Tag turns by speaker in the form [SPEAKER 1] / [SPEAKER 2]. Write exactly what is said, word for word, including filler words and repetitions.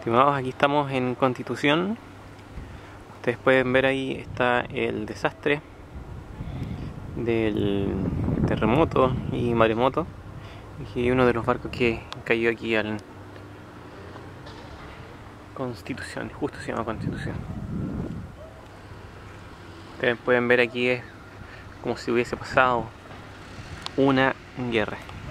[SPEAKER 1] Estimados, aquí estamos en Constitución. Ustedes pueden ver ahí está el desastre del terremoto y maremoto, y uno de los barcos que cayó aquí al Constitución, justo se llama Constitución. Ustedes pueden ver aquí es como si hubiese pasado una guerra.